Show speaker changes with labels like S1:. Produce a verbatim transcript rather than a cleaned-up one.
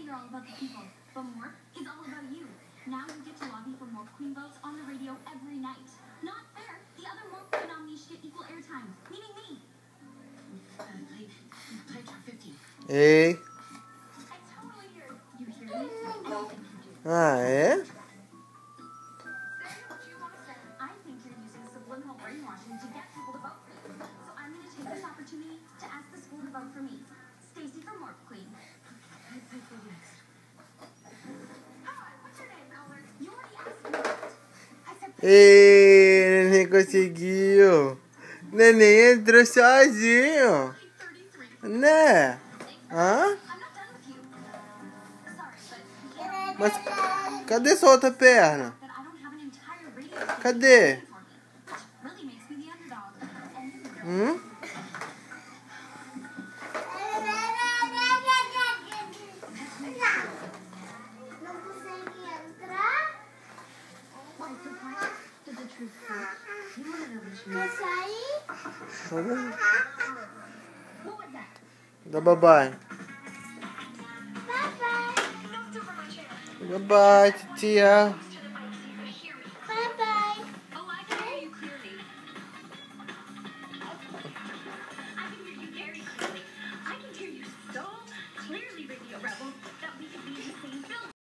S1: are all about the people, but Morph is all about you. Now you get to lobby for Morph Queen votes on the radio every night. Not fair. The other Morph Queen nominees should get equal airtime, meaning me. Play top fifteen.
S2: Hey.
S1: I totally hear you. Hear me?
S2: Ah, é?
S1: I think you're using subliminal brainwashing to get people to vote for you. So I'm going to take this opportunity to ask the school to vote for me. Stacy for Morph Queen. Hi, what's your name, Elmer? You already asked me that. I said...
S2: Ei, neném conseguiu. Neném entrou sozinho. Né? Hã? Mas cadê sua outra perna? Cadê? Hum? Dá bye bye. Bye bye, tia.